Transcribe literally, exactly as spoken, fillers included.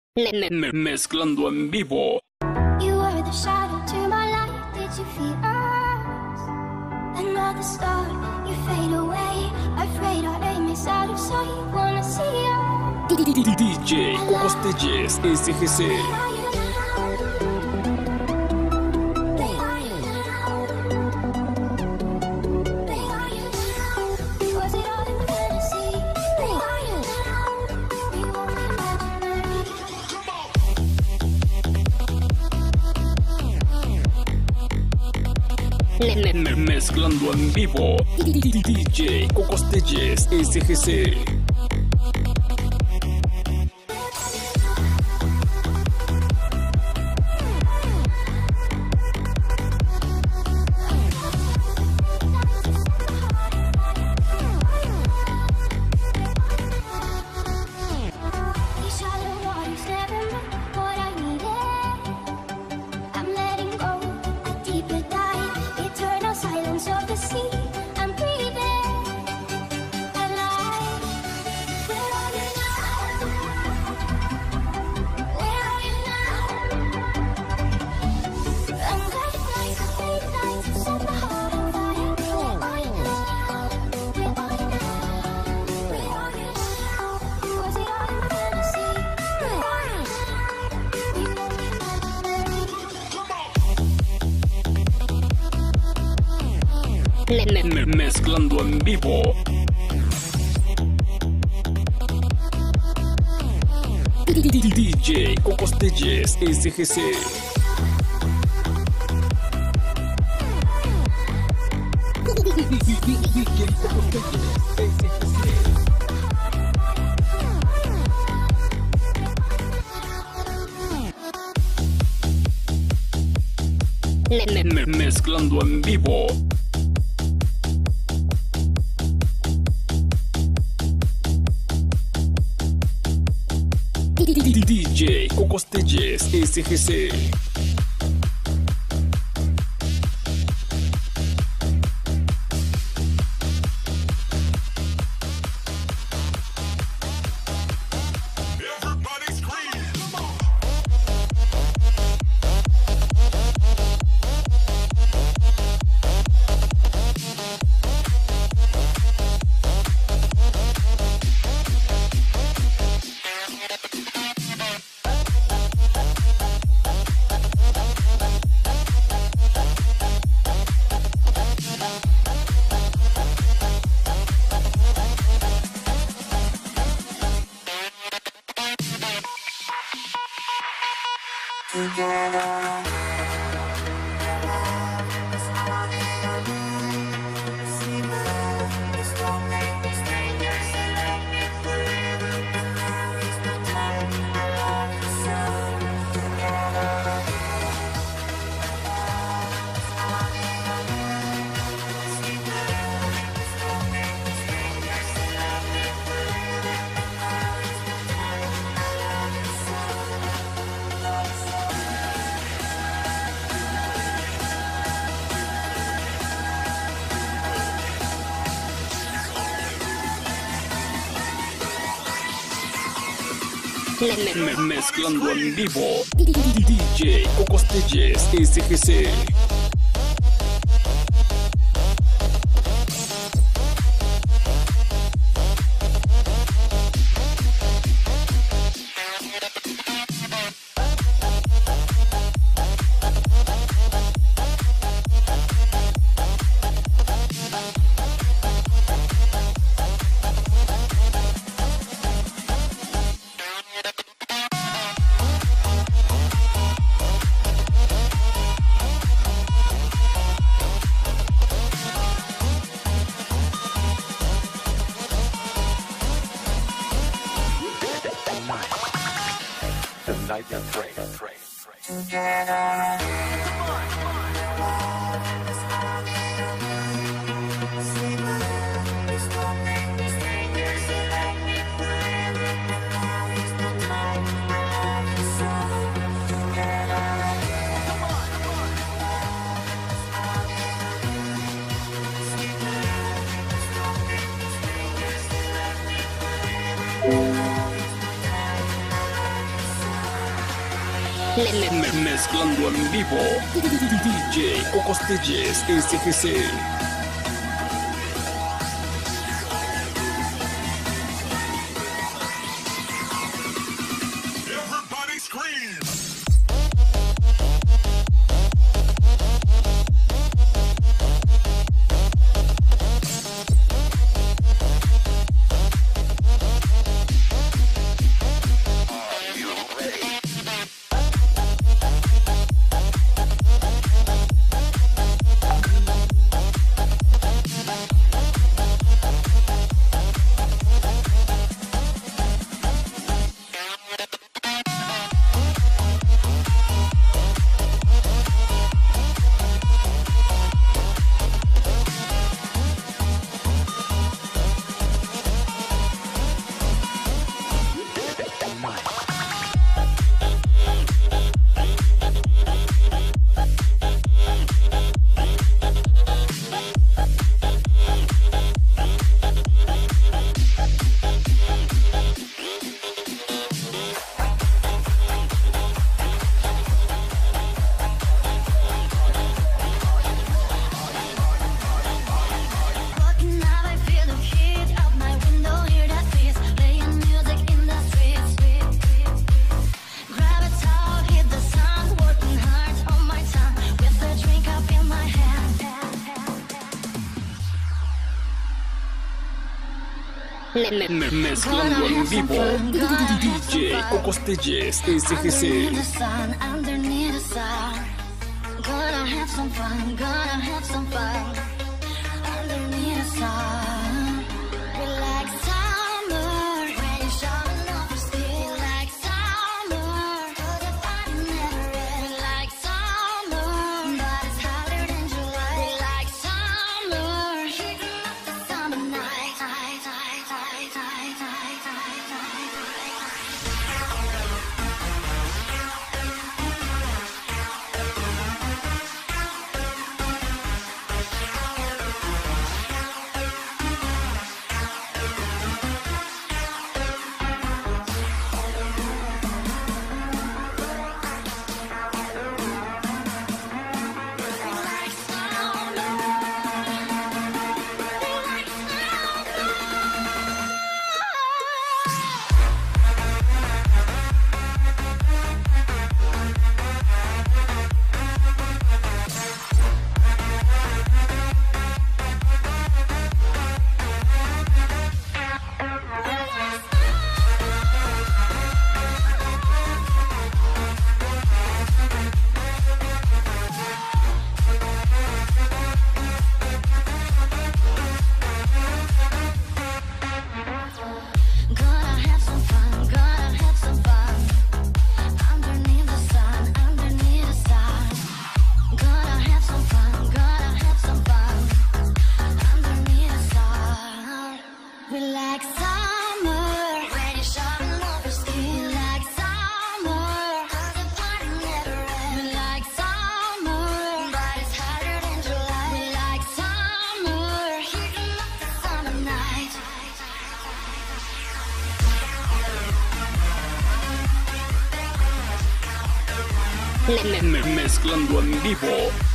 Me- me- me- mezclando en vivo. You were the shadow to my light. Did you feel us? Another star, you fade away. Afraid our aim is out of sight. Wanna see us? D J Cocos Telles S G C. Where are you now? Where are you now? Where are you now? Was it all a fantasy? Where are you now? We won't remember. Me- me- me- mezclando en vivo. D J Cocos Telles S G C. These shallow waters never meant what I needed. I'm letting go, a deeper dive, eternal silence of the sea. I'm breathing alive. Where are you now? Where are you now? I'm gliding like a fleet night to set my heart on fire. Where are you now? Where are you now? Where are you now? Was it all a fantasy? Where are you now? We won't Me- me- mezclando en vivo. D J Cocos Telles S G C. Me- me- me- mezclando en vivo. D J Cocos Telles S G C. Me- me- mezclando en vivo. D J Cocos Telles S G C. The night that pray, pray, pray. Me- me- Mezclando en vivo. D J Cocostelles S G C. Everybody scream! Walking out, I feel the heat of my window, hear that breeze, playing music in the streets. Grab a towel, hit the sun, working hard on my tongue, with a drink up in my hand. Me- me- Mezclando en vivo. D J Cocostelles S G C. Underneath the sun, underneath the sun, gonna have some fun, gonna have some fun. Underneath the sun, we like summer, when you're showing off your steel. Like summer, 'cause the party never ends. We like summer, but it's hotter than July. We like summer, heating up the summer night. Night, night, night, night, night, night, night, night. Gonna have some fun, gonna have some fun. Underneath the sun, underneath the sun. Gonna have some fun, gonna have some fun. Underneath the sun. We like summer, when you're showing off your steel. Like summer, 'cause the party never ends. We like summer, but it's hotter than July. We like summer, heating up the summer night. Me- me- Mezclando en vivo.